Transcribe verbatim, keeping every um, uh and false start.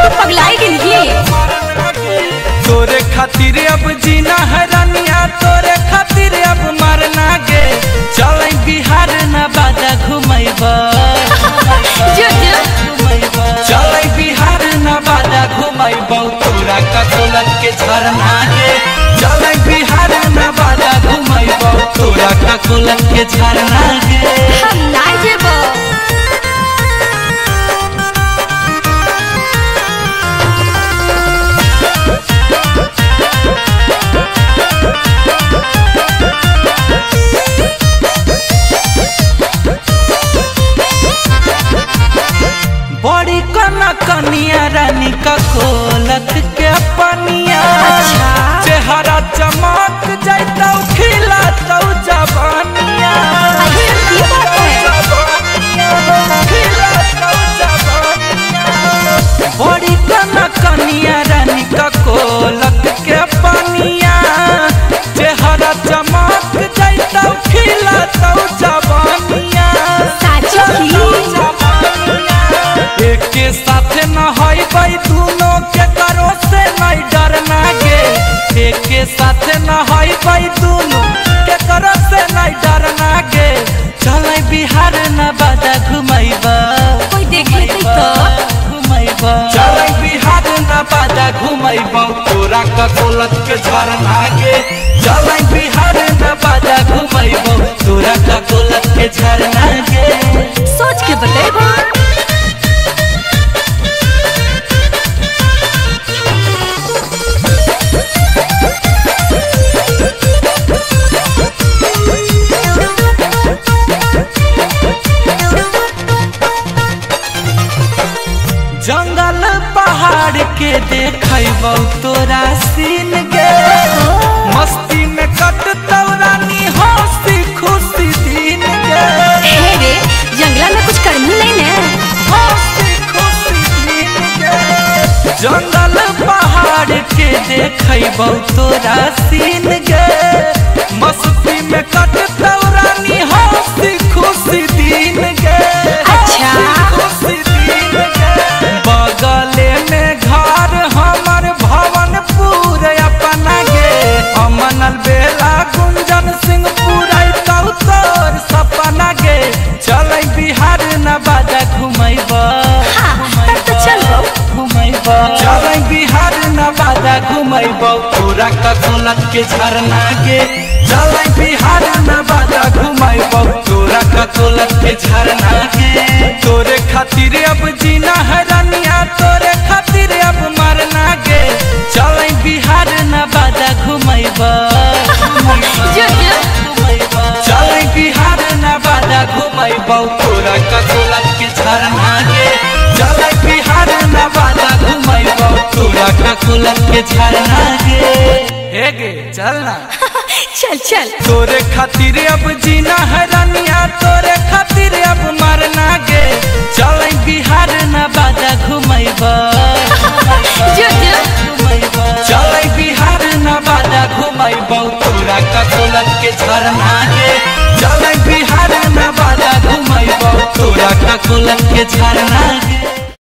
पगलाई गेली तोरे खातिर अब जीना है रानिया, तोरे खातिर अब मरना गे। चल बिहार न बाजा घुमैबा, चल बिहार न बाजा घुमैबा, तोरा ककोलत के झरना गे। चल बिहार न बाजा घुमैबा, तोरा ककोलत के झरना गे। हम ना जेबो बड़ी कना कनिया रानी ककोलत के पनिया। चेहरा चमक जाता खिलाता जवानिया, बड़ी कना कनिया रानी ककोलत के पनिया। चेहरा चमक जाता खिलाता जवानिया। के साथ न हई दोनों के करो से नहीं डरना गे। एक के साथ न हई दोनों के करो से नहीं डरना गे। चल बिहार न बाजा घुमैबा, कोई देखे तो घुमैबा। चल बिहार न बाजा घुमैबा, तोरा ककोलत के झरना गे। चल बिहार न बाजा घुमैबा, तोरा ककोलत के झरना गे। सोच के बतेबो जंगल पहाड़ के देखबो तोरा सीन गे। मस्ती में कटतौ रानी हंसी खुशी दिन गे। हे रे जंगला में कुछ करनी नहीं ने, हंसी खुशी दिन गे। जंगल पहाड़ के देखबो तोरा सीन गे। मस्ती में कटतौ रानी हंसी खुशी दिन गे। अच्छा खुशी दिन गे। बगले में घर हमर भवनपुर अपना गे। अमनल बेला गुंजन सिंह पुरैतौ तोर सपना गे। चल बिहार न बाजा घुमैबा, तब तो चलो घुमैबा। चल बिहार न बाजा घुमैबा, तोरा ककोलत के झरना गे। चल बिहार न बाजा घुमैबा, तोरा ककोलत के झरना गे। तोरे खातिर अब जीना है रानिया, तोरे खातिर अब मरना गे। चल बिहार न बाजा घुमैबा, चल बिहार न बाजा घुमैबा, तोरा ककोलत के झरना गे। चल बिहार न बाजा घुमैबा, तोरा ककोलत के झरना गे। हे गे चल ना चल चल तोरे खातिर अब जीना है रानिया, तोरे खातिर अब मरना गे। चल बिहार न बाजा घुमैबा, चल बिहार न बाजा घुमैबा, तोरा ककोलत के झरना गे। चल बिहार